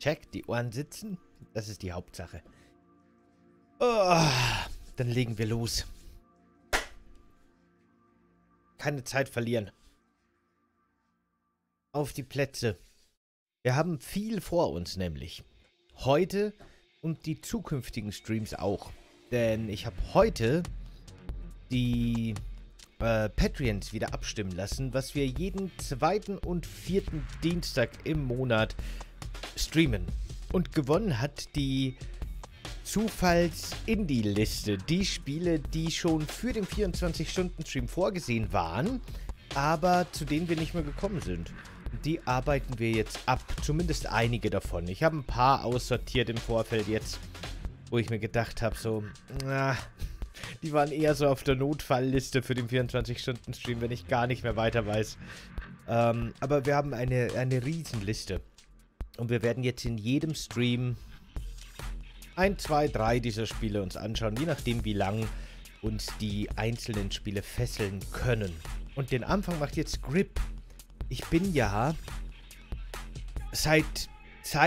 Check, die Ohren sitzen. Das ist die Hauptsache. Oh, dann legen wir los. Keine Zeit verlieren. Auf die Plätze. Wir haben viel vor uns nämlich. Heute und die zukünftigen Streams auch. Denn ich habe heute die Patreons wieder abstimmen lassen, was wir jeden zweiten und vierten Dienstag im Monat streamen. Und gewonnen hat die Zufalls-Indie-Liste. Die Spiele, die schon für den 24-Stunden-Stream vorgesehen waren, aber zu denen wir nicht mehr gekommen sind. Die arbeiten wir jetzt ab. Zumindest einige davon. Ich habe ein paar aussortiert im Vorfeld jetzt, wo ich mir gedacht habe, so, na, die waren eher so auf der Notfallliste für den 24-Stunden-Stream, wenn ich gar nicht mehr weiter weiß. Aber wir haben eine Riesenliste. Und wir werden jetzt in jedem Stream 1, 2, 3 dieser Spiele uns anschauen, je nachdem wie lang uns die einzelnen Spiele fesseln können. Und den Anfang macht jetzt Grip. Ich bin ja seit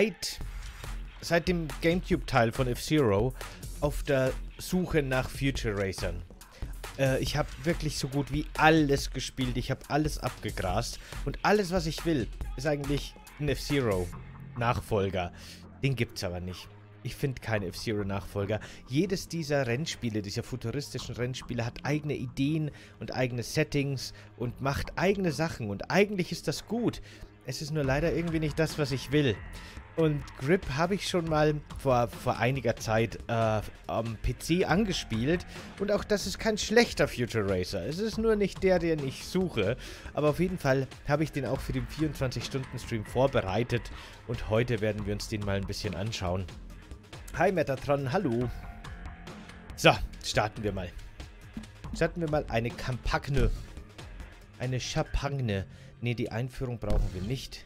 dem Gamecube-Teil von F-Zero auf der Suche nach Future Racern. Ich habe wirklich so gut wie alles gespielt. Ich habe alles abgegrast. Und alles, was ich will, ist eigentlich ein F-Zero-Nachfolger. Den gibt's aber nicht. Ich finde keinen F-Zero-Nachfolger. Jedes dieser Rennspiele, dieser futuristischen Rennspiele, hat eigene Ideen und eigene Settings und macht eigene Sachen. Und eigentlich ist das gut. Es ist nur leider irgendwie nicht das, was ich will. Und Grip habe ich schon mal vor einiger Zeit am PC angespielt. Und auch das ist kein schlechter Future Racer. Es ist nur nicht der, den ich suche. Aber auf jeden Fall habe ich den auch für den 24-Stunden-Stream vorbereitet. Und heute werden wir uns den mal ein bisschen anschauen. Hi Metatron, hallo. So, starten wir mal. Starten wir mal eine Kampagne. Eine Champagne. Ne, die Einführung brauchen wir nicht.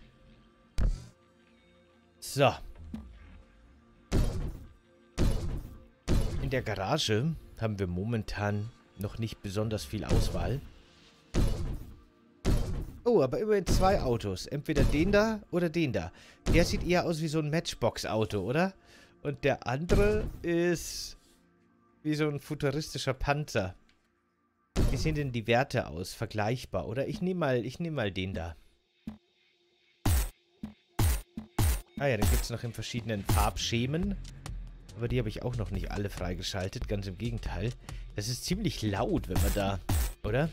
So. In der Garage haben wir momentan noch nicht besonders viel Auswahl. Oh, aber immerhin 2 Autos. Entweder den da oder den da. Der sieht eher aus wie so ein Matchbox-Auto, oder? Und der andere ist wie so ein futuristischer Panzer. Wie sehen denn die Werte aus? Vergleichbar, oder? Ich nehme mal den da. Ah ja, den gibt es noch in verschiedenen Farbschemen. Aber die habe ich auch noch nicht alle freigeschaltet. Ganz im Gegenteil. Das ist ziemlich laut, wenn man da... Oder?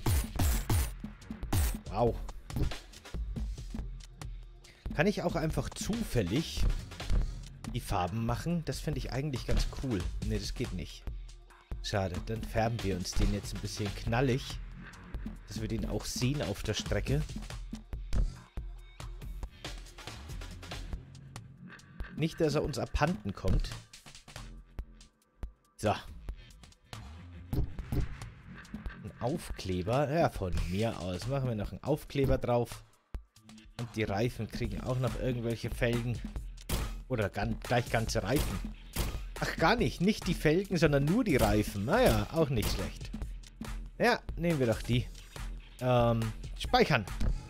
Wow. Kann ich auch einfach zufällig die Farben machen? Das fände ich eigentlich ganz cool. Ne, das geht nicht. Schade. Dann färben wir uns den jetzt ein bisschen knallig. Dass wir den auch sehen auf der Strecke. Nicht, dass er uns abhanden kommt. So. Ein Aufkleber. Ja, von mir aus. Machen wir noch einen Aufkleber drauf. Und die Reifen kriegen auch noch irgendwelche Felgen. Oder gleich ganze Reifen. Ach, gar nicht. Nicht die Felgen, sondern nur die Reifen. Naja, auch nicht schlecht. Ja, nehmen wir doch die. Speichern.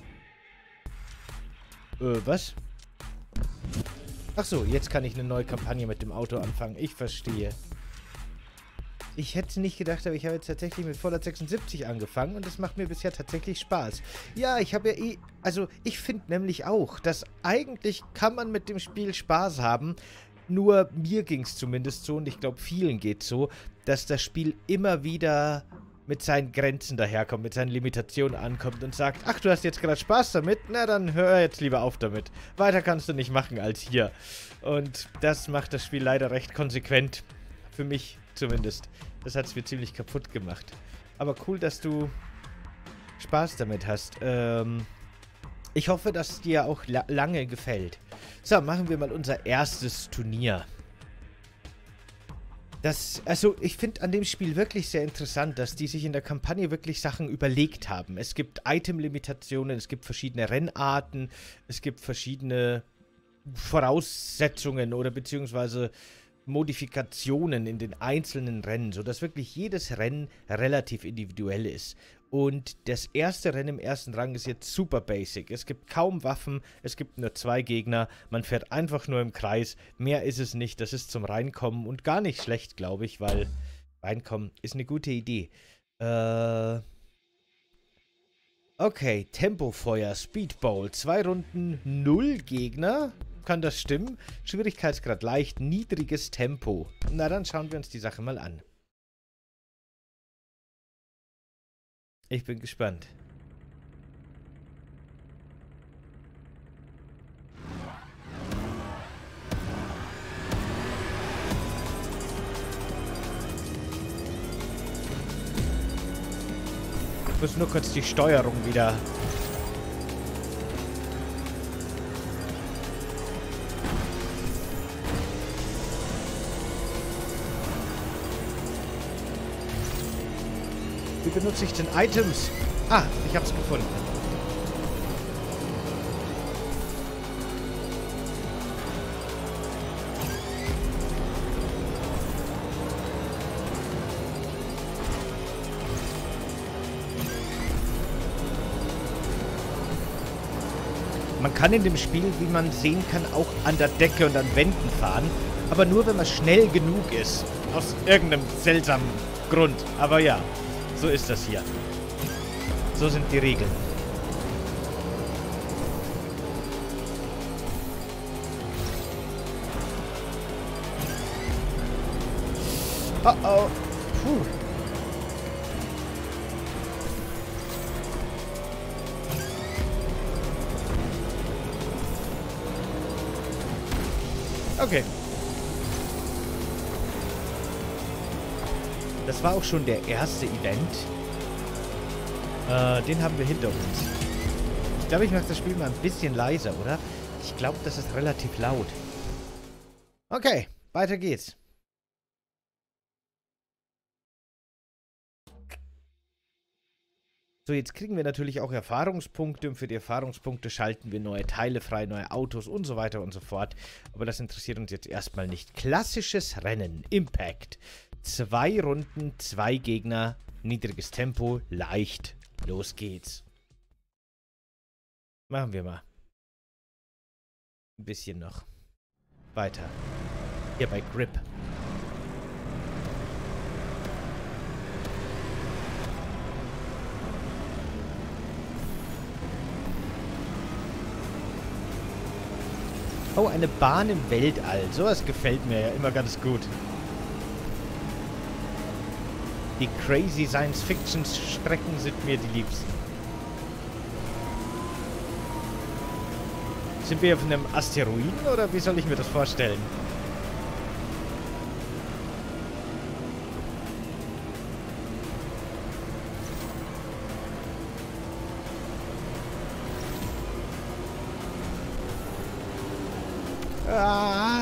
Was? Ach so, jetzt kann ich eine neue Kampagne mit dem Auto anfangen. Ich verstehe. Ich hätte nicht gedacht, aber ich habe jetzt tatsächlich mit Fallout 76 angefangen und das macht mir bisher tatsächlich Spaß. Ja, ich habe ja also ich finde nämlich auch, dass eigentlich kann man mit dem Spiel Spaß haben, nur mir ging es zumindest so und ich glaube vielen geht so, dass das Spiel immer wieder mit seinen Grenzen daherkommt, mit seinen Limitationen ankommt und sagt, ach, du hast jetzt gerade Spaß damit? Na, dann hör jetzt lieber auf damit. Weiter kannst du nicht machen als hier. Und das macht das Spiel leider recht konsequent. Für mich zumindest. Das hat es mir ziemlich kaputt gemacht. Aber cool, dass du Spaß damit hast. Ich hoffe, dass es dir auch lange gefällt. So, machen wir mal unser erstes Turnier. Also ich finde an dem Spiel wirklich sehr interessant, dass die sich in der Kampagne wirklich Sachen überlegt haben. Es gibt Item-Limitationen, es gibt verschiedene Rennarten, es gibt verschiedene Voraussetzungen oder beziehungsweise Modifikationen in den einzelnen Rennen, sodass wirklich jedes Rennen relativ individuell ist. Und das erste Rennen im ersten Rang ist jetzt super basic. Es gibt kaum Waffen, es gibt nur 2 Gegner. Man fährt einfach nur im Kreis. Mehr ist es nicht. Das ist zum Reinkommen und gar nicht schlecht, glaube ich, weil Reinkommen ist eine gute Idee. Okay, Tempofeuer, Speedball. 2 Runden, 0 Gegner. Kann das stimmen? Schwierigkeitsgrad leicht, niedriges Tempo. Na, dann schauen wir uns die Sache mal an. Ich bin gespannt. Ich muss nur kurz die Steuerung wieder... Wie benutze ich denn Items? Ah, ich hab's gefunden. Man kann in dem Spiel, wie man sehen kann, auch an der Decke und an Wänden fahren. Aber nur, wenn man schnell genug ist. Aus irgendeinem seltsamen Grund. Aber ja, so ist das hier. So sind die Regeln. Oh oh. Puh. Okay. Das war auch schon der erste Event. Den haben wir hinter uns. Ich glaube, ich mache das Spiel mal ein bisschen leiser, oder? Ich glaube, das ist relativ laut. Okay, weiter geht's. So, jetzt kriegen wir natürlich auch Erfahrungspunkte und für die Erfahrungspunkte schalten wir neue Teile frei, neue Autos und so weiter und so fort. Aber das interessiert uns jetzt erstmal nicht. Klassisches Rennen, Impact. 2 Runden, 2 Gegner, niedriges Tempo, leicht. Los geht's. Machen wir mal. Ein bisschen noch. Weiter. Hier bei Grip. Oh, eine Bahn im Weltall. Sowas gefällt mir ja immer ganz gut. Die crazy Science-Fiction-Strecken sind mir die liebsten. Sind wir auf einem Asteroiden oder wie soll ich mir das vorstellen? Ah.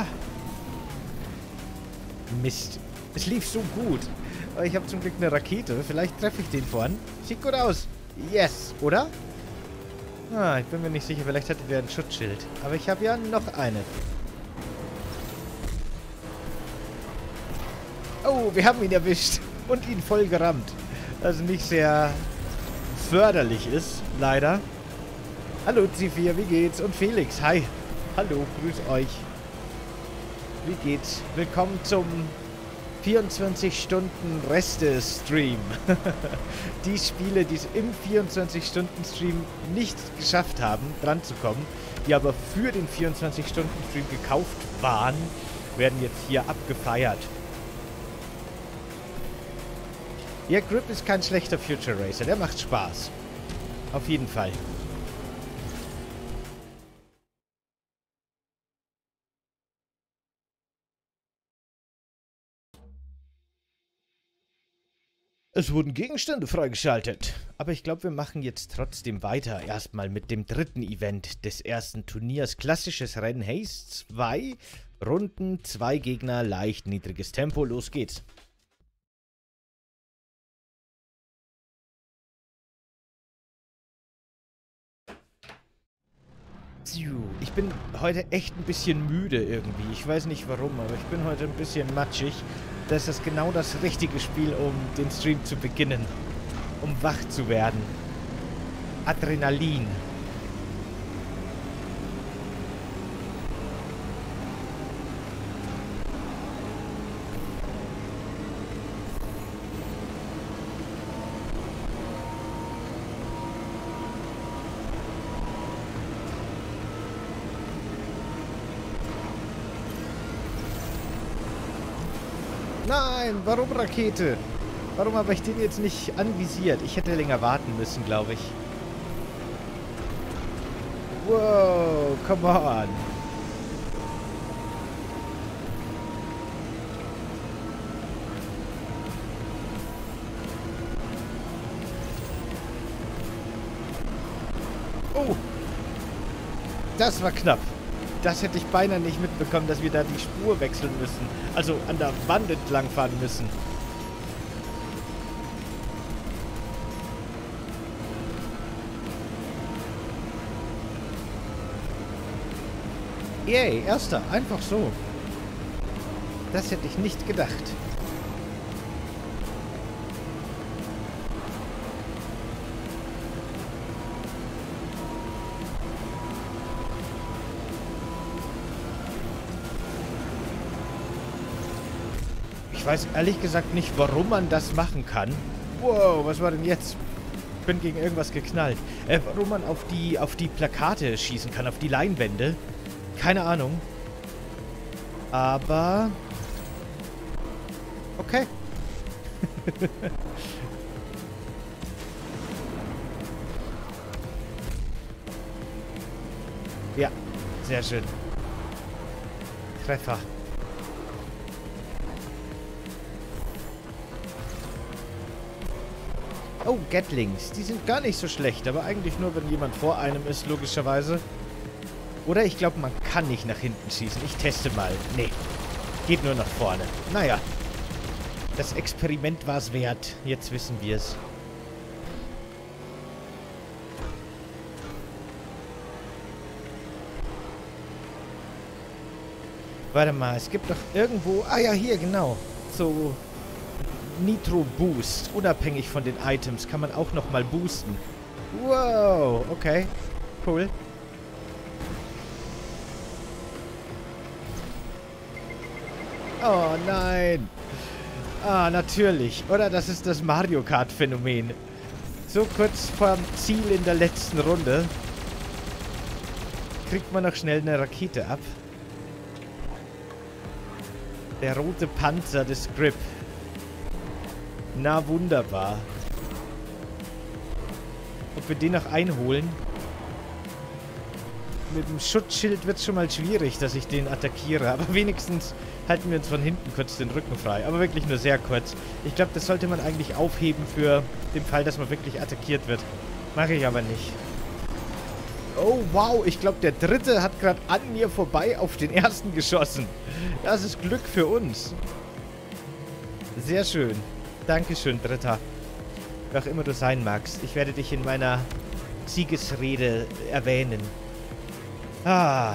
Mist. Es lief so gut. Aber ich habe zum Glück eine Rakete. Vielleicht treffe ich den vorn. Sieht gut aus. Yes, oder? Ah, ich bin mir nicht sicher. Vielleicht hatte der ein Schutzschild. Aber ich habe ja noch eine. Oh, wir haben ihn erwischt. Und ihn voll gerammt. Also nicht sehr förderlich ist, leider. Hallo, C4, wie geht's? Und Felix, hi. Hallo, grüß euch. Wie geht's? Willkommen zum 24-Stunden-Reste-Stream. Die Spiele, die es im 24-Stunden-Stream nicht geschafft haben, dran zu kommen, die aber für den 24-Stunden-Stream gekauft waren, werden jetzt hier abgefeiert. Ja, Grip ist kein schlechter Future Racer. Der macht Spaß. Auf jeden Fall. Es wurden Gegenstände freigeschaltet. Aber ich glaube, wir machen jetzt trotzdem weiter. Erstmal mit dem dritten Event des ersten Turniers. Klassisches Rennen Haze 2 Runden, 2 Gegner, leicht niedriges Tempo. Los geht's. Ich bin heute echt ein bisschen müde irgendwie. Ich weiß nicht warum, aber ich bin heute ein bisschen matschig. Das ist genau das richtige Spiel, um den Stream zu beginnen. um wach zu werden. Adrenalin. Nein, warum Rakete? Warum habe ich den jetzt nicht anvisiert? Ich hätte länger warten müssen, glaube ich. Wow, come on. Oh, das war knapp. Das hätte ich beinahe nicht mitbekommen, dass wir da die Spur wechseln müssen. Also an der Wand entlang fahren müssen. Yay, erster. Einfach so. Das hätte ich nicht gedacht. Ich weiß ehrlich gesagt nicht, warum man das machen kann. Wow, was war denn jetzt? Ich bin gegen irgendwas geknallt. Warum man auf die Plakate schießen kann, auf die Leinwände. Keine Ahnung. Aber... okay. Ja, sehr schön. Treffer. Oh, Gatlings. Die sind gar nicht so schlecht, aber eigentlich nur, wenn jemand vor einem ist, logischerweise. Oder ich glaube, man kann nicht nach hinten schießen. Ich teste mal. Nee, geht nur nach vorne. Naja, das Experiment war es wert. Jetzt wissen wir es. Warte mal, es gibt doch irgendwo... ah ja, hier, genau. So... Nitro Boost. Unabhängig von den Items kann man auch nochmal boosten. Wow, okay. Cool. Oh nein. Ah, natürlich. Oder das ist das Mario Kart Phänomen. So kurz vorm Ziel in der letzten Runde kriegt man noch schnell eine Rakete ab. Der rote Panzer des Grip. Na, wunderbar. Ob wir den noch einholen? Mit dem Schutzschild wird es schon mal schwierig, dass ich den attackiere. Aber wenigstens halten wir uns von hinten kurz den Rücken frei. Aber wirklich nur sehr kurz. Ich glaube, das sollte man eigentlich aufheben für den Fall, dass man wirklich attackiert wird. Mache ich aber nicht. Oh, wow. Ich glaube, der dritte hat gerade an mir vorbei auf den ersten geschossen. Das ist Glück für uns. Sehr schön. Dankeschön, Dritter. Wer auch immer du sein magst. Ich werde dich in meiner Siegesrede erwähnen. Ah.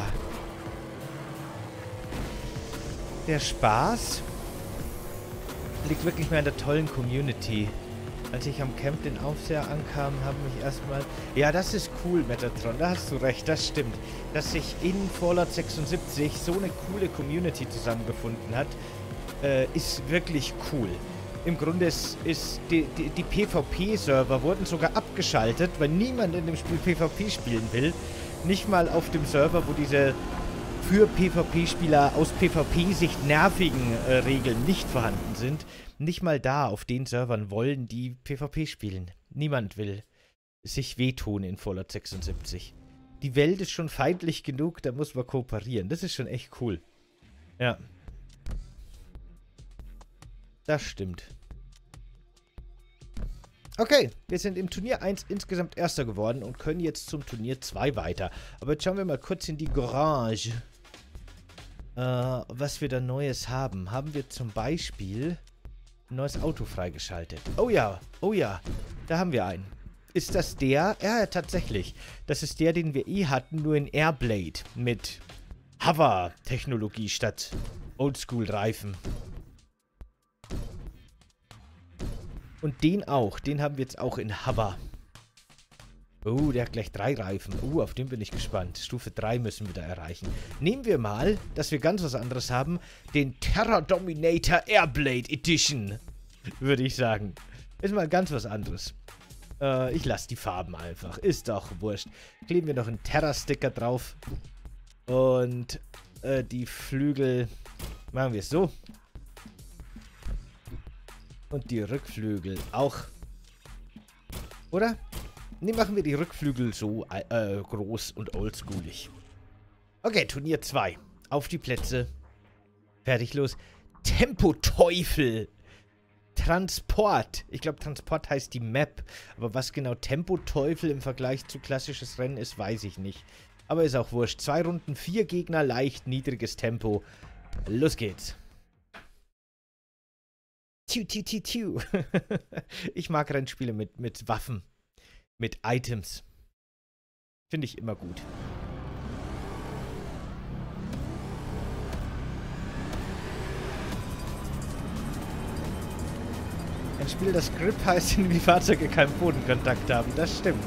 Der Spaß liegt wirklich mehr an der tollen Community. Als ich am Camp den Aufseher ankam, haben mich erstmal... ja, das ist cool, Metatron. Da hast du recht, das stimmt. Dass sich in Fallout 76 so eine coole Community zusammengefunden hat, ist wirklich cool. Im Grunde ist die PvP-Server wurden sogar abgeschaltet, weil niemand in dem Spiel PvP spielen will. Nicht mal auf dem Server, wo diese für PvP-Spieler aus PvP-Sicht nervigen Regeln nicht vorhanden sind. Nicht mal da, auf den Servern wollen die PvP spielen. Niemand will sich wehtun in Fallout 76. Die Welt ist schon feindlich genug, da muss man kooperieren. Das ist schon echt cool. Ja. Das stimmt. Okay, wir sind im Turnier 1 insgesamt Erster geworden und können jetzt zum Turnier 2 weiter. Aber jetzt schauen wir mal kurz in die Garage, was wir da Neues haben. Haben wir zum Beispiel ein neues Auto freigeschaltet. Oh ja, da haben wir einen. Ist das der? Ja, tatsächlich. Das ist der, den wir hatten, nur in Airblade mit Hover-Technologie statt Oldschool-Reifen. Und den auch. Den haben wir jetzt auch in Hover. Oh, der hat gleich 3 Reifen. Auf den bin ich gespannt. Stufe 3 müssen wir da erreichen. Nehmen wir mal, dass wir ganz was anderes haben, den Terra Dominator Airblade Edition, würde ich sagen. Ist mal ganz was anderes. Ich lasse die Farben einfach. Ist doch wurscht. Kleben wir noch einen Terra-Sticker drauf. Und die Flügel machen wir es so. Und die Rückflügel auch. Oder? Ne, machen wir die Rückflügel so groß und oldschoolig. Okay, Turnier 2. Auf die Plätze. Fertig, los. Tempo-Teufel. Transport. Ich glaube, Transport heißt die Map. Aber was genau Tempo-Teufel im Vergleich zu klassisches Rennen ist, weiß ich nicht. Aber ist auch wurscht. 2 Runden, 4 Gegner, leicht, niedriges Tempo. Los geht's. Tiu, tiu, tiu, tiu. Ich mag Rennspiele mit Waffen. Mit Items. Finde ich immer gut. Ein Spiel, das Grip heißt, wenn die Fahrzeuge keinen Bodenkontakt haben. Das stimmt.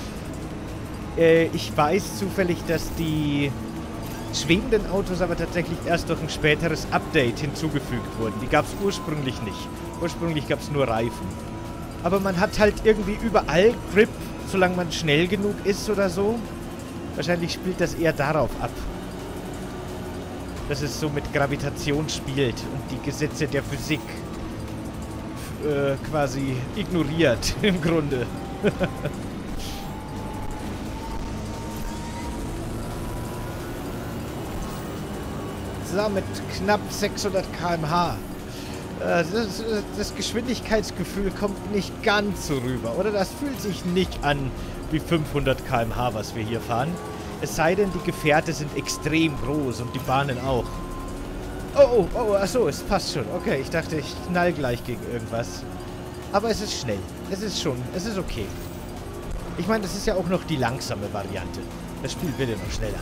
Ich weiß zufällig, dass die schwebenden Autos aber tatsächlich erst durch ein späteres Update hinzugefügt wurden. Die gab es ursprünglich nicht. Ursprünglich gab es nur Reifen. Aber man hat halt irgendwie überall Grip, solange man schnell genug ist oder so. Wahrscheinlich spielt das eher darauf ab. Dass es so mit Gravitation spielt und die Gesetze der Physik quasi ignoriert, im Grunde. So, mit knapp 600 km/h. Das Geschwindigkeitsgefühl kommt nicht ganz so rüber, oder? Das fühlt sich nicht an wie 500 km/h, was wir hier fahren. Es sei denn, die Gefährte sind extrem groß und die Bahnen auch. Achso, es passt schon. Okay, ich dachte, ich knall gleich gegen irgendwas. Aber es ist schnell. Es ist okay. Ich meine, das ist ja auch noch die langsame Variante. Das Spiel wird ja noch schneller.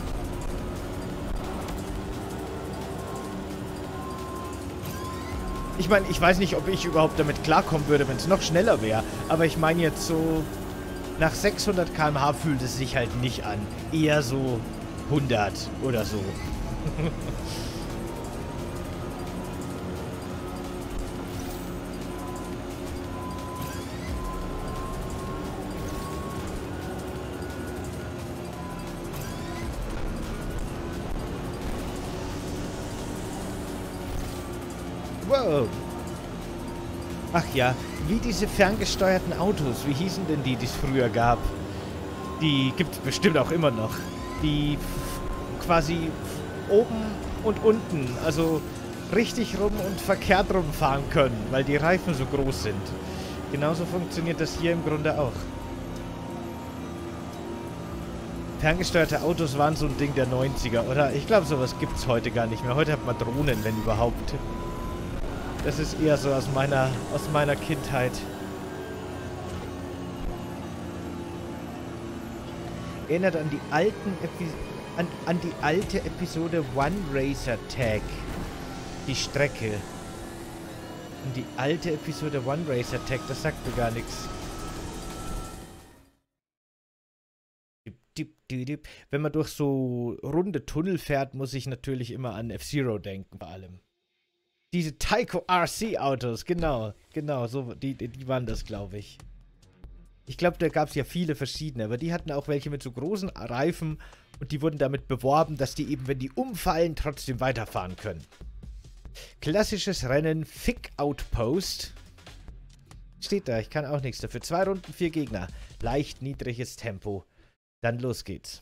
Ich meine, ich weiß nicht, ob ich überhaupt damit klarkommen würde, wenn es noch schneller wäre. Aber ich meine jetzt so, nach 600 km/h fühlt es sich halt nicht an. Eher so 100 oder so. Wow. Ach ja, wie diese ferngesteuerten Autos. Wie hießen denn die es früher gab? Die gibt es bestimmt auch immer noch. Die quasi oben und unten, also richtig rum und verkehrt rumfahren können, weil die Reifen so groß sind. Genauso funktioniert das hier im Grunde auch. Ferngesteuerte Autos waren so ein Ding der 90er, oder? Ich glaube, sowas gibt es heute gar nicht mehr. Heute hat man Drohnen, wenn überhaupt. Das ist eher so aus meiner Kindheit. Erinnert an die alte Episode One Racer Tag. Die Strecke. Und die alte Episode One Racer Tag, das sagt mir gar nichts. Wenn man durch so runde Tunnel fährt, muss ich natürlich immer an F-Zero denken, vor allem. Diese Tyco RC Autos, genau, so, die waren das, glaube ich. Ich glaube, da gab es ja viele verschiedene, aber die hatten auch welche mit so großen Reifen und die wurden damit beworben, dass die eben, wenn die umfallen, trotzdem weiterfahren können. Klassisches Rennen, Fick Outpost. Steht da, ich kann auch nichts dafür. 2 Runden, 4 Gegner. Leicht niedriges Tempo. Dann los geht's.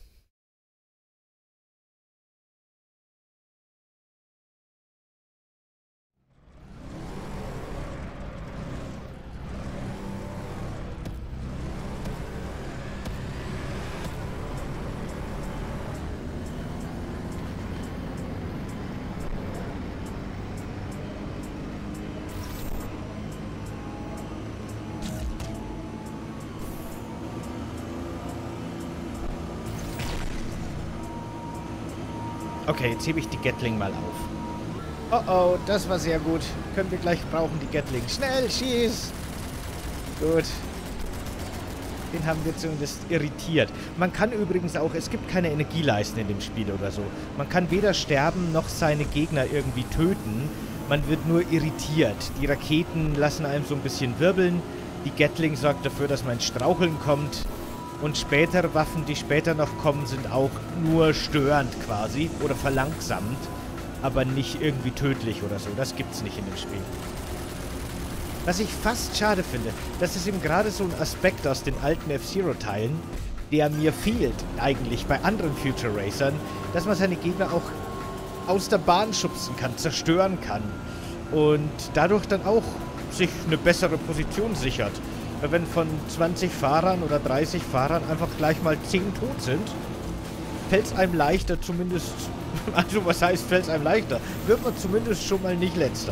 Okay, jetzt hebe ich die Gatling mal auf. Oh, das war sehr gut. Können wir gleich brauchen, die Gatling. Schnell, schieß! Gut. Den haben wir zumindest irritiert. Man kann übrigens auch, es gibt keine Energieleisten in dem Spiel oder so. Man kann weder sterben noch seine Gegner irgendwie töten. Man wird nur irritiert. Die Raketen lassen einem so ein bisschen wirbeln. Die Gatling sorgt dafür, dass man ins Straucheln kommt. Und später Waffen, die später noch kommen, sind auch nur störend quasi. Oder verlangsamt. Aber nicht irgendwie tödlich oder so. Das gibt's nicht in dem Spiel. Was ich fast schade finde, das ist eben gerade so ein Aspekt aus den alten F-Zero-Teilen, der mir fehlt eigentlich bei anderen Future Racern, dass man seine Gegner auch aus der Bahn schubsen kann, zerstören kann und dadurch dann auch sich eine bessere Position sichert. Weil wenn von 20 Fahrern oder 30 Fahrern einfach gleich mal 10 tot sind, fällt es einem leichter zumindest, also was heißt fällt es einem leichter, wird man zumindest schon mal nicht letzter.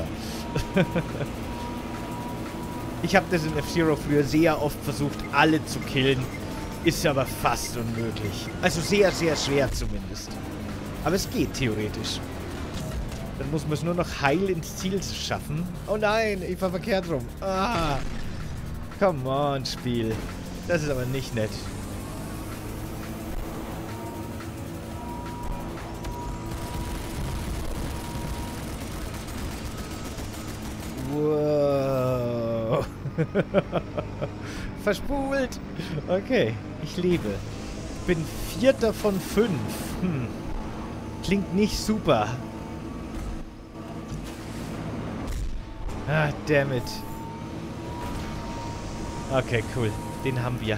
Ich habe das in F-Zero früher sehr oft versucht, alle zu killen. Ist aber fast unmöglich. Also sehr, sehr schwer zumindest. Aber es geht theoretisch. Dann muss man es nur noch heil ins Ziel schaffen. Oh nein, ich war verkehrt rum. Ah. Come on, Spiel. Das ist aber nicht nett. Wow. Verspult. Okay, ich lebe. Bin 4. von 5. Klingt nicht super. Ah, damn it. Okay, cool. Den haben wir.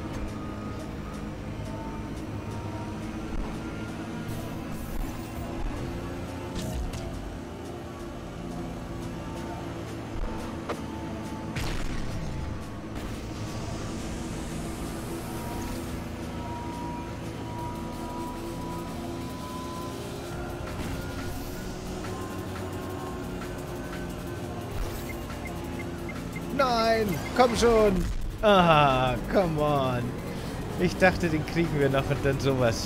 Nein, komm schon. Ah, come on. Ich dachte, den kriegen wir noch und dann sowas.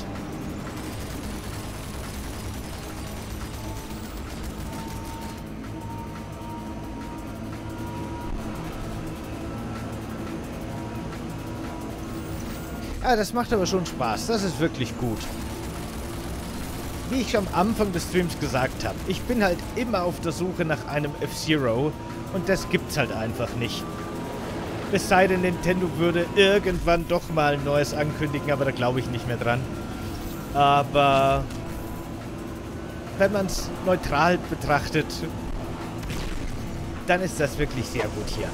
Ah, das macht aber schon Spaß. Das ist wirklich gut. Wie ich am Anfang des Streams gesagt habe, ich bin halt immer auf der Suche nach einem F-Zero und das gibt's halt einfach nicht. Es sei denn, Nintendo würde irgendwann doch mal ein neues ankündigen, aber da glaube ich nicht mehr dran. Aber wenn man es neutral betrachtet, dann ist das wirklich sehr gut hier.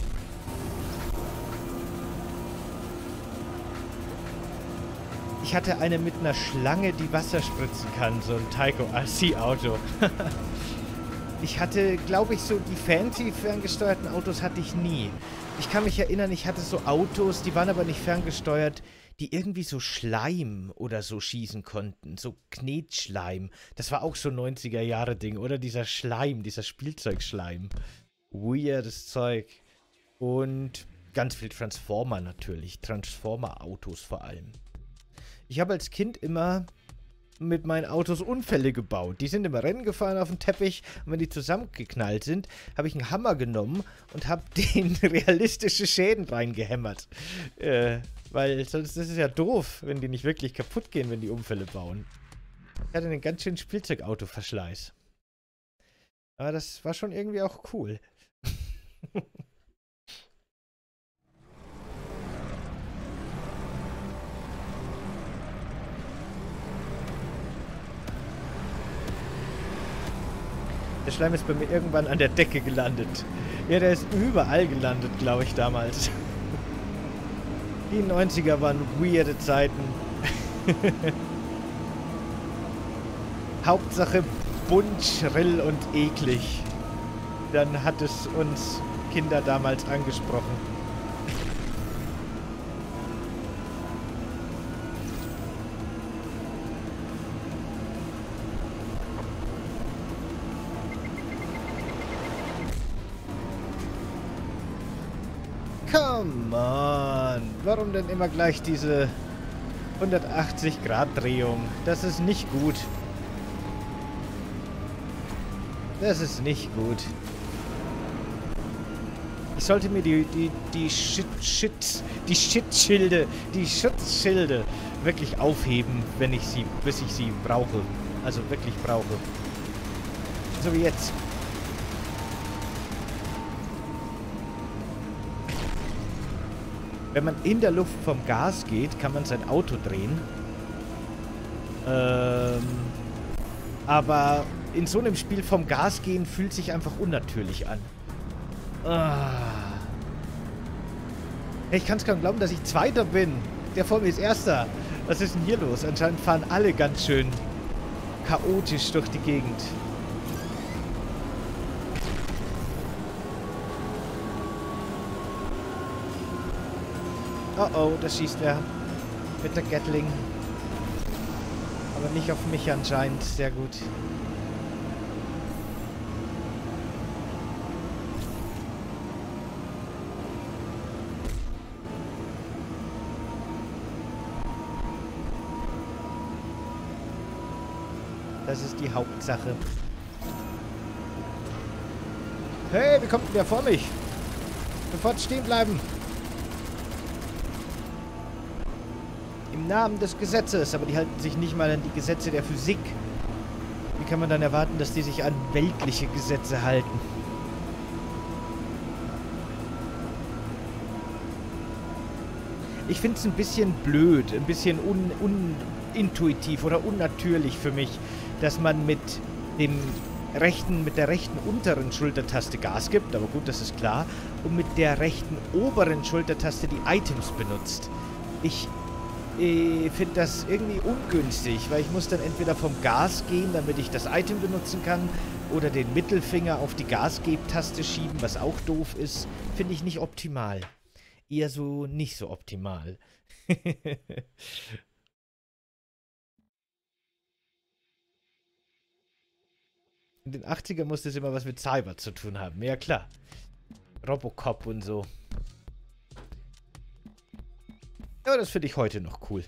Ich hatte eine mit einer Schlange, die Wasser spritzen kann, so ein Tyco RC Auto. Ich hatte, glaube ich, so die fancy ferngesteuerten Autos hatte ich nie. Ich kann mich erinnern, ich hatte so Autos, die waren aber nicht ferngesteuert, die irgendwie so Schleim oder so schießen konnten. So Knetschleim. Das war auch so 90er-Jahre-Ding, oder? Dieser Schleim, dieser Spielzeugschleim. Weirdes Zeug. Und ganz viel Transformer natürlich. Transformer-Autos vor allem. Ich habe als Kind immer mit meinen Autos Unfälle gebaut. Die sind immer Rennen gefahren auf dem Teppich und wenn die zusammengeknallt sind, habe ich einen Hammer genommen und habe denen realistische Schäden reingehämmert. Weil sonst ist es ja doof, wenn die nicht wirklich kaputt gehen, wenn die Unfälle bauen. Ich hatte einen ganz schönen Spielzeugauto-Verschleiß. Aber das war schon irgendwie auch cool. Der Schleim ist bei mir irgendwann an der Decke gelandet. Ja, der ist überall gelandet, glaube ich, damals. Die 90er waren weirde Zeiten. Hauptsache bunt, schrill und eklig. Dann hat es uns Kinder damals angesprochen. Come on. Warum denn immer gleich diese 180-Grad-Drehung? Das ist nicht gut. Das ist nicht gut. Ich sollte mir die Schutzschilde wirklich aufheben, bis ich sie brauche. Also wirklich brauche. So wie jetzt. Wenn man in der Luft vom Gas geht, kann man sein Auto drehen. Aber in so einem Spiel vom Gas gehen fühlt sich einfach unnatürlich an. Ich kann es kaum glauben, dass ich Zweiter bin. Der vor mir ist Erster. Was ist denn hier los? Anscheinend fahren alle ganz schön chaotisch durch die Gegend. Oh oh, da schießt er. Mit der Gatling. Aber nicht auf mich anscheinend. Sehr gut. Das ist die Hauptsache. Hey, wie kommt denn der vor mich? Sofort stehen bleiben. Im Namen des Gesetzes. Aber die halten sich nicht mal an die Gesetze der Physik. Wie kann man dann erwarten, dass die sich an weltliche Gesetze halten? Ich finde es ein bisschen blöd, ein bisschen unintuitiv oder unnatürlich für mich, dass man mit der rechten unteren Schultertaste Gas gibt, aber gut, das ist klar, und mit der rechten oberen Schultertaste die Items benutzt. Ich finde das irgendwie ungünstig, weil ich muss dann entweder vom Gas gehen, damit ich das Item benutzen kann, oder den Mittelfinger auf die Gasgebtaste schieben, was auch doof ist. Finde ich nicht optimal. Eher so nicht so optimal. In den 80ern musste es immer was mit Cyber zu tun haben. Ja, klar. Robocop und so. Ja, das finde ich heute noch cool.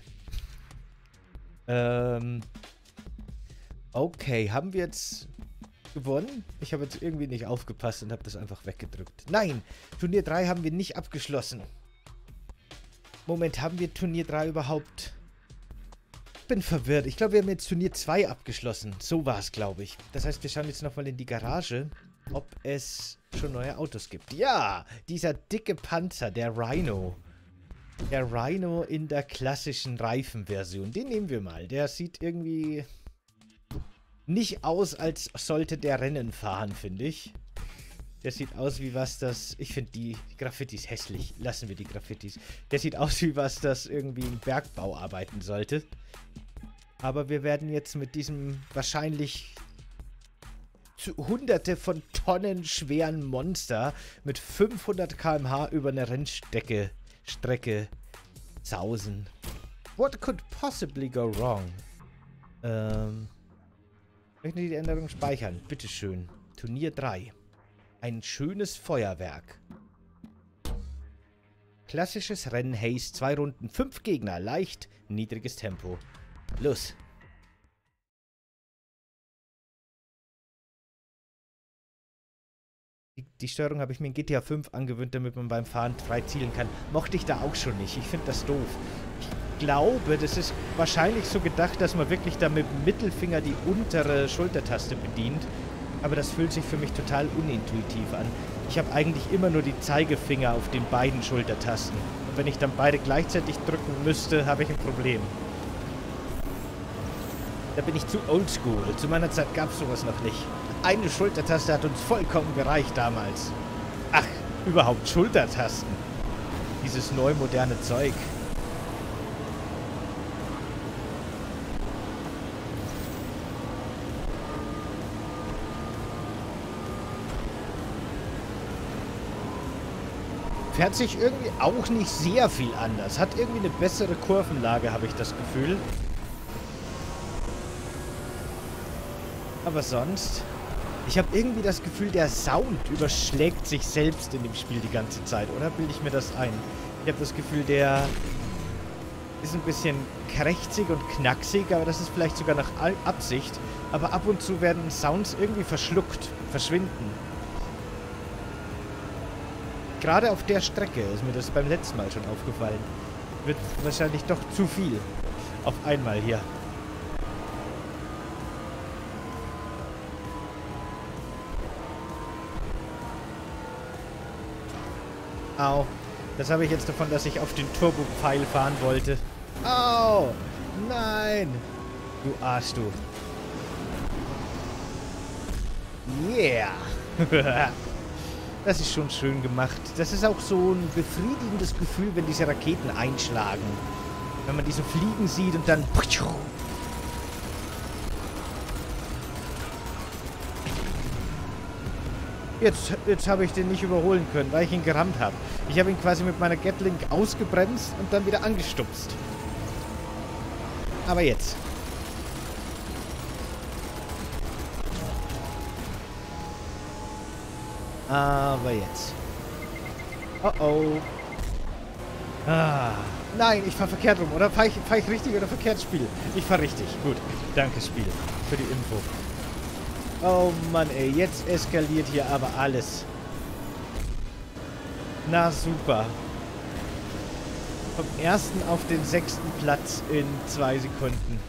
Okay, haben wir jetzt gewonnen? Ich habe jetzt irgendwie nicht aufgepasst und habe das einfach weggedrückt. Nein, Turnier 3 haben wir nicht abgeschlossen. Moment, haben wir Turnier 3 überhaupt? Ich bin verwirrt. Ich glaube, wir haben jetzt Turnier 2 abgeschlossen. So war es, glaube ich. Das heißt, wir schauen jetzt nochmal in die Garage, ob es schon neue Autos gibt. Ja, dieser dicke Panzer, der Rhino. Der Rhino in der klassischen Reifenversion. Den nehmen wir mal. Der sieht irgendwie nicht aus, als sollte der Rennen fahren, finde ich. Der sieht aus wie was das... Ich finde die Graffitis hässlich. Lassen wir die Graffitis. Der sieht aus wie was das irgendwie im Bergbau arbeiten sollte. Aber wir werden jetzt mit diesem wahrscheinlich hunderte von Tonnen schweren Monster mit 500 km/h über eine Rennstrecke sausen. What could possibly go wrong? Möchten Sie die Änderung speichern? Bitteschön. Turnier 3. Ein schönes Feuerwerk. Klassisches Rennen, Haze, 2 Runden, 5 Gegner, leicht, niedriges Tempo. Los. Die Steuerung habe ich mir in GTA 5 angewöhnt, damit man beim Fahren frei zielen kann. Mochte ich da auch schon nicht. Ich finde das doof. Ich glaube, das ist wahrscheinlich so gedacht, dass man wirklich da mit dem Mittelfinger die untere Schultertaste bedient. Aber das fühlt sich für mich total unintuitiv an. Ich habe eigentlich immer nur die Zeigefinger auf den beiden Schultertasten. Und wenn ich dann beide gleichzeitig drücken müsste, habe ich ein Problem. Da bin ich zu oldschool. Zu meiner Zeit gab es sowas noch nicht. Eine Schultertaste hat uns vollkommen gereicht damals. Ach, überhaupt Schultertasten. Dieses neu moderne Zeug. Fährt sich irgendwie auch nicht sehr viel anders. Hat irgendwie eine bessere Kurvenlage, habe ich das Gefühl. Aber sonst... Ich habe irgendwie das Gefühl, der Sound überschlägt sich selbst in dem Spiel die ganze Zeit, oder? Bilde ich mir das ein? Ich habe das Gefühl, der ist ein bisschen krächzig und knacksig, aber das ist vielleicht sogar nach Absicht. Aber ab und zu werden Sounds irgendwie verschluckt, verschwinden. Gerade auf der Strecke ist mir das beim letzten Mal schon aufgefallen. Wird wahrscheinlich doch zu viel. Auf einmal hier. Au. Das habe ich jetzt davon, dass ich auf den Turbo-Pfeil fahren wollte. Au. Nein. Du Arsch, du. Yeah. Das ist schon schön gemacht. Das ist auch so ein befriedigendes Gefühl, wenn diese Raketen einschlagen. Wenn man die so fliegen sieht und dann... Jetzt habe ich den nicht überholen können, weil ich ihn gerammt habe. Ich habe ihn quasi mit meiner Gatling ausgebremst und dann wieder angestupst. Aber jetzt. Aber jetzt. Oh oh. Ah. Nein, ich fahre verkehrt rum. Oder fahre ich richtig oder verkehrt, Spiel? Ich fahre richtig. Gut. Danke, Spiel. Für die Info. Oh Mann, ey. Jetzt eskaliert hier aber alles. Na, super. Vom 1. auf den 6. Platz in 2 Sekunden.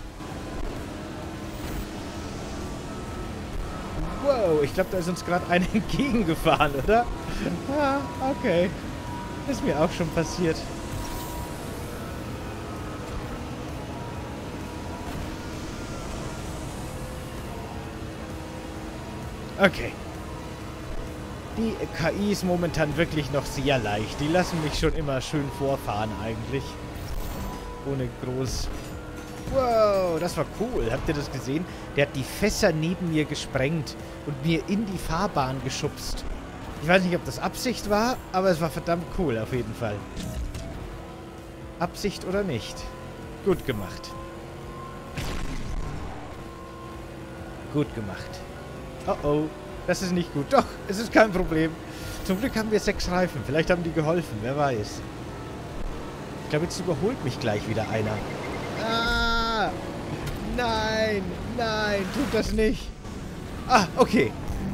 Wow, ich glaube, da ist uns gerade einer entgegengefahren, oder? Ah, okay. Ist mir auch schon passiert. Okay. Die KI ist momentan wirklich noch sehr leicht. Die lassen mich schon immer schön vorfahren eigentlich. Ohne groß... Wow, das war cool. Habt ihr das gesehen? Der hat die Fässer neben mir gesprengt und mir in die Fahrbahn geschubst. Ich weiß nicht, ob das Absicht war, aber es war verdammt cool auf jeden Fall. Absicht oder nicht? Gut gemacht. Gut gemacht. Oh oh, das ist nicht gut. Doch, es ist kein Problem. Zum Glück haben wir 6 Reifen. Vielleicht haben die geholfen, wer weiß. Ich glaube, jetzt überholt mich gleich wieder einer. Ah! Nein! Nein! Tut das nicht! Ah, okay.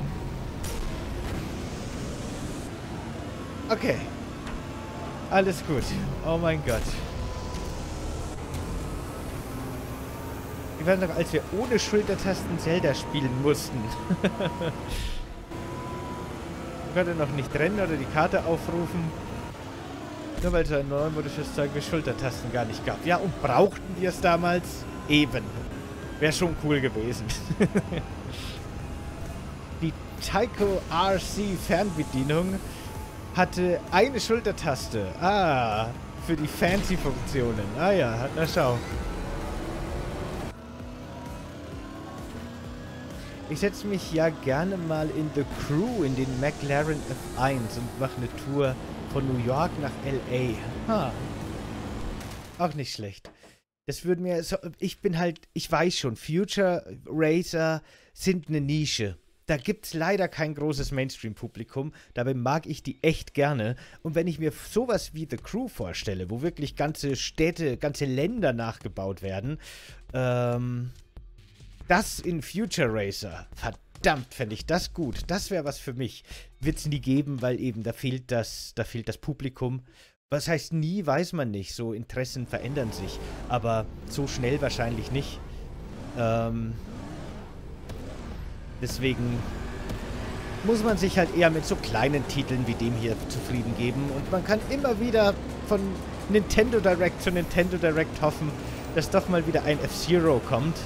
Okay. Alles gut. Oh mein Gott. Wir waren doch, als wir ohne Schultertasten Zelda spielen mussten. Ich konnte noch nicht rennen oder die Karte aufrufen. Nur weil es ein neumodisches Zeug mit Schultertasten gar nicht gab. Ja, und brauchten wir es damals? Eben. Wäre schon cool gewesen. Die Tyco RC Fernbedienung hatte eine Schultertaste. Ah, für die Fancy-Funktionen. Ah ja, na schau. Ich setze mich ja gerne mal in The Crew in den McLaren F1 und mache eine Tour von New York nach L.A. Ha. Auch nicht schlecht. Das würde mir... So, ich weiß schon, Future Racer sind eine Nische. Da gibt es leider kein großes Mainstream-Publikum. Dabei mag ich die echt gerne. Und wenn ich mir sowas wie The Crew vorstelle, wo wirklich ganze Städte, ganze Länder nachgebaut werden, das in Future Racer, verdammt, fände ich das gut. Das wäre was für mich. Wird es nie geben, weil eben da fehlt das Publikum. Was heißt nie, weiß man nicht. So Interessen verändern sich. Aber so schnell wahrscheinlich nicht. Deswegen muss man sich halt eher mit so kleinen Titeln wie dem hier zufrieden geben. Und man kann immer wieder von Nintendo Direct zu Nintendo Direct hoffen, dass doch mal wieder ein F-Zero kommt.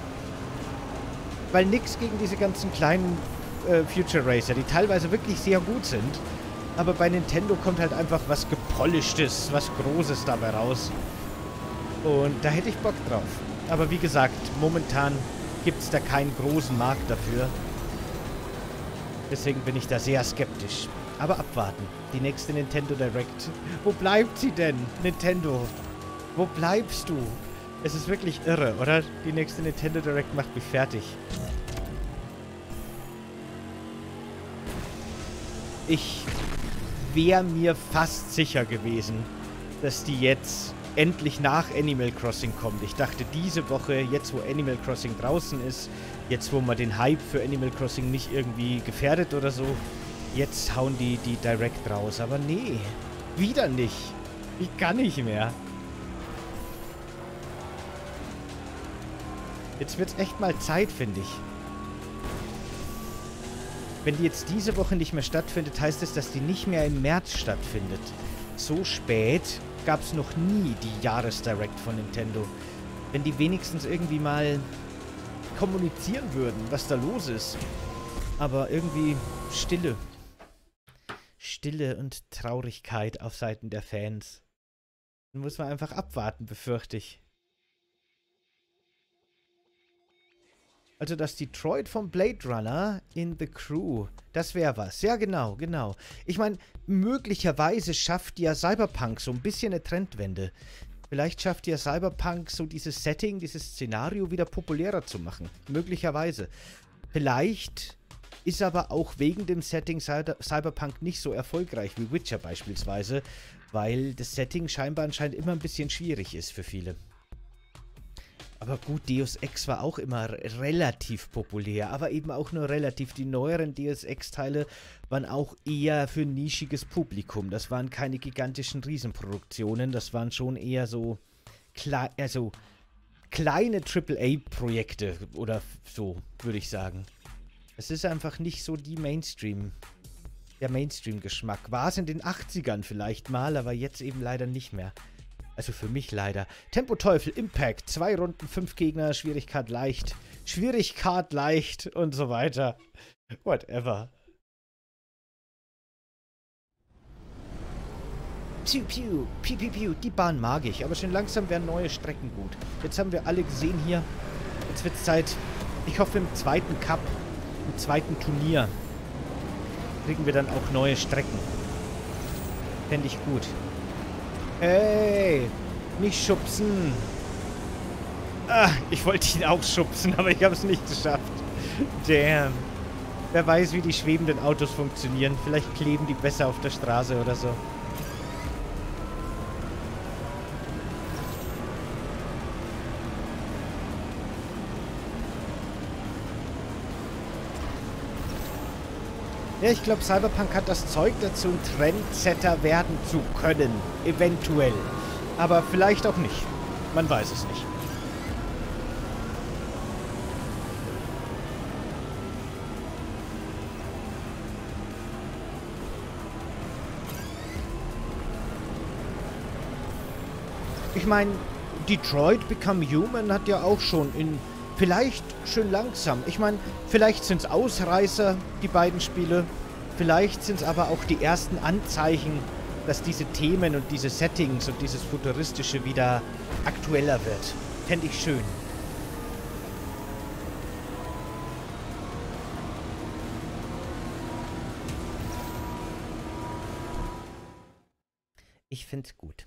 Weil nix gegen diese ganzen kleinen Future Racer, die teilweise wirklich sehr gut sind. Aber bei Nintendo kommt halt einfach was Gepolischtes, was Großes dabei raus. Und da hätte ich Bock drauf. Aber wie gesagt, momentan gibt es da keinen großen Markt dafür. Deswegen bin ich da sehr skeptisch. Aber abwarten. Die nächste Nintendo Direct. Wo bleibt sie denn, Nintendo? Wo bleibst du? Es ist wirklich irre, oder? Die nächste Nintendo Direct macht mich fertig. Ich wäre mir fast sicher gewesen, dass die jetzt endlich nach Animal Crossing kommt. Ich dachte diese Woche, jetzt wo Animal Crossing draußen ist, jetzt wo man den Hype für Animal Crossing nicht irgendwie gefährdet oder so, Jetzt hauen die Direct raus. Aber nee, wieder nicht. Ich kann nicht mehr. Jetzt wird's echt mal Zeit, finde ich. Wenn die jetzt diese Woche nicht mehr stattfindet, heißt es, dass die nicht mehr im März stattfindet. So spät gab es noch nie die Jahresdirect von Nintendo. Wenn die wenigstens irgendwie mal kommunizieren würden, was da los ist. Aber irgendwie Stille. Stille und Traurigkeit auf Seiten der Fans. Dann muss man einfach abwarten, befürchte ich. Also das Detroit vom Blade Runner in The Crew. Das wäre was. Ja, genau, genau. Ich meine, möglicherweise schafft ja Cyberpunk so ein bisschen eine Trendwende. Vielleicht schafft ja Cyberpunk so dieses Setting, dieses Szenario wieder populärer zu machen. Möglicherweise. Vielleicht ist aber auch wegen dem Setting Cyberpunk nicht so erfolgreich wie Witcher beispielsweise, weil das Setting scheinbar anscheinend immer ein bisschen schwierig ist für viele. Aber gut, Deus Ex war auch immer relativ populär, aber eben auch nur relativ. Die neueren Deus Ex-Teile waren auch eher für ein nischiges Publikum. Das waren keine gigantischen Riesenproduktionen, das waren schon eher so kleine AAA-Projekte oder so, würde ich sagen. Es ist einfach nicht so der Mainstream-Geschmack. War es in den 80ern vielleicht mal, aber jetzt eben leider nicht mehr. Also für mich leider. Tempo-Teufel, Impact, 2 Runden, 5 Gegner, Schwierigkeit leicht und so weiter. Whatever. Piu, piu, piu, piu, piu. Die Bahn mag ich, aber schon langsam werden neue Strecken gut. Jetzt haben wir alle gesehen hier. Jetzt wird es Zeit. Ich hoffe im zweiten Cup, im zweiten Turnier, kriegen wir dann auch neue Strecken. Fände ich gut. Hey, nicht schubsen. Ah, ich wollte ihn auch schubsen, aber ich habe es nicht geschafft. Damn. Wer weiß, wie die schwebenden Autos funktionieren. Vielleicht kleben die besser auf der Straße oder so. Ja, ich glaube, Cyberpunk hat das Zeug dazu, ein Trendsetter werden zu können. Eventuell. Aber vielleicht auch nicht. Man weiß es nicht. Ich meine, Detroit Become Human hat ja auch schon in... Vielleicht schön langsam. Ich meine, vielleicht sind es Ausreißer, die beiden Spiele. Vielleicht sind es aber auch die ersten Anzeichen, dass diese Themen und diese Settings und dieses Futuristische wieder aktueller wird. Fände ich schön. Ich find's gut.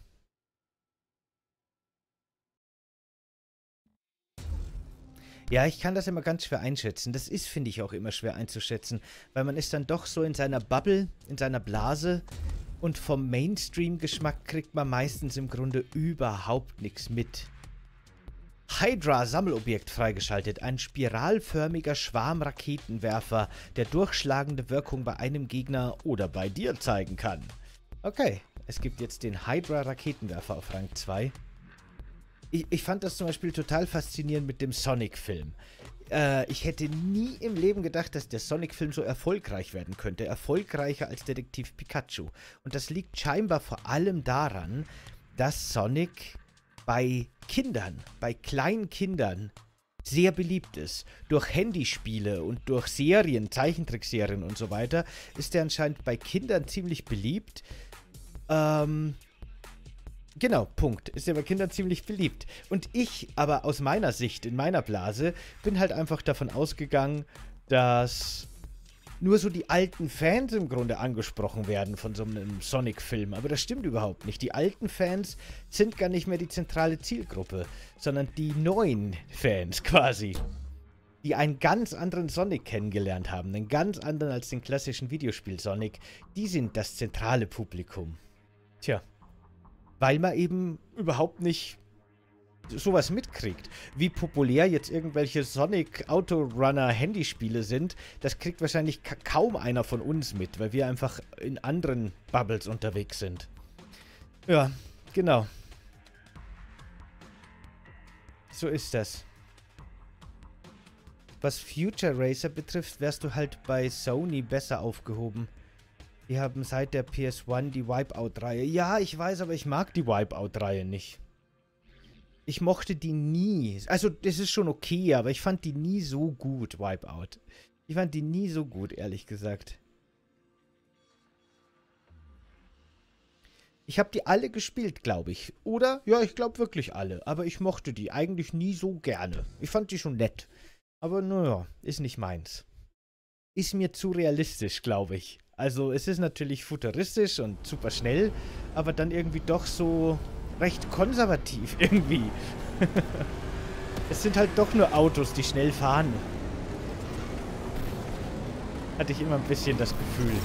Ja, ich kann das immer ganz schwer einschätzen. Das ist, finde ich, auch immer schwer einzuschätzen, weil man ist dann doch so in seiner Bubble, in seiner Blase und vom Mainstream-Geschmack kriegt man meistens im Grunde überhaupt nichts mit. Hydra-Sammelobjekt freigeschaltet. Ein spiralförmiger Schwarm-Raketenwerfer, der durchschlagende Wirkung bei einem Gegner oder bei dir zeigen kann. Okay, es gibt jetzt den Hydra-Raketenwerfer auf Rang 2. Ich fand das zum Beispiel total faszinierend mit dem Sonic-Film. Ich hätte nie im Leben gedacht, dass der Sonic-Film so erfolgreich werden könnte. Erfolgreicher als Detektiv Pikachu. Und das liegt scheinbar vor allem daran, dass Sonic bei Kindern, bei kleinen Kindern, sehr beliebt ist. Durch Handyspiele und durch Serien, Zeichentrickserien und so weiter, ist er anscheinend bei Kindern ziemlich beliebt. Genau, Punkt. Ist ja bei Kindern ziemlich beliebt. Und ich, aber aus meiner Sicht, in meiner Blase, bin halt einfach davon ausgegangen, dass nur so die alten Fans im Grunde angesprochen werden von so einem Sonic-Film. Aber das stimmt überhaupt nicht. Die alten Fans sind gar nicht mehr die zentrale Zielgruppe, sondern die neuen Fans quasi, die einen ganz anderen Sonic kennengelernt haben. Einen ganz anderen als den klassischen Videospiel-Sonic. Die sind das zentrale Publikum. Tja. Weil man eben überhaupt nicht sowas mitkriegt. Wie populär jetzt irgendwelche Sonic Autorunner Handyspiele sind, das kriegt wahrscheinlich kaum einer von uns mit, weil wir einfach in anderen Bubbles unterwegs sind. Ja, genau. So ist das. Was Future Racer betrifft, wärst du halt bei Sony besser aufgehoben. Die haben seit der PS1 die Wipeout-Reihe. Ja, ich weiß, aber ich mag die Wipeout-Reihe nicht. Ich mochte die nie. Also, das ist schon okay, aber ich fand die nie so gut, Wipeout. Ich fand die nie so gut, ehrlich gesagt. Ich habe die alle gespielt, glaube ich. Oder? Ja, ich glaube wirklich alle. Aber ich mochte die eigentlich nie so gerne. Ich fand die schon nett. Aber naja, ist nicht meins. Ist mir zu realistisch, glaube ich. Also es ist natürlich futuristisch und super schnell, aber dann irgendwie doch so recht konservativ irgendwie. Es sind halt doch nur Autos, die schnell fahren. Hatte ich immer ein bisschen das Gefühl.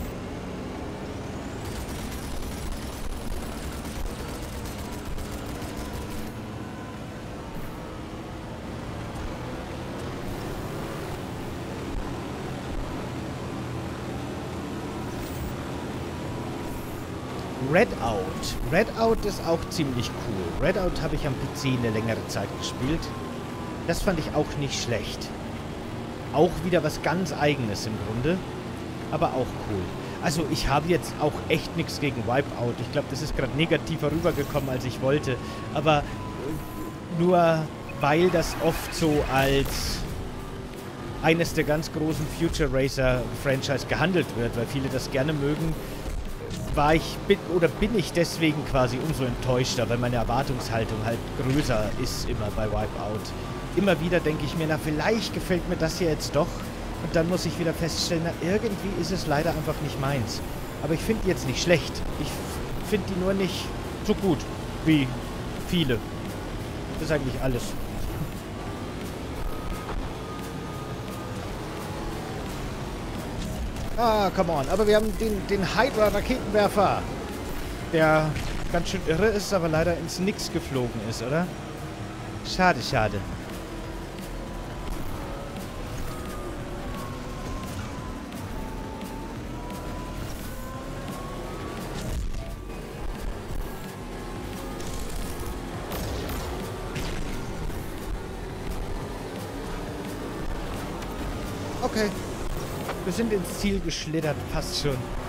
Redout. Redout ist auch ziemlich cool. Redout habe ich am PC eine längere Zeit gespielt. Das fand ich auch nicht schlecht. Auch wieder was ganz Eigenes im Grunde. Aber auch cool. Also ich habe jetzt auch echt nichts gegen Wipeout. Ich glaube, das ist gerade negativer rübergekommen, als ich wollte. Aber nur weil das oft so als eines der ganz großen Future Racer Franchise gehandelt wird, weil viele das gerne mögen, bin ich deswegen quasi umso enttäuschter, weil meine Erwartungshaltung halt größer ist immer bei Wipeout. Immer wieder denke ich mir, na vielleicht gefällt mir das hier jetzt doch. Und dann muss ich wieder feststellen, na irgendwie ist es leider einfach nicht meins. Aber ich finde die jetzt nicht schlecht. Ich finde die nur nicht so gut wie viele. Das ist eigentlich alles. Ah, come on. Aber wir haben den Hydra-Raketenwerfer, der ganz schön irre ist, aber leider ins Nix geflogen ist, oder? Schade, schade. Okay. Wir sind ins Ziel geschlittert, passt schon.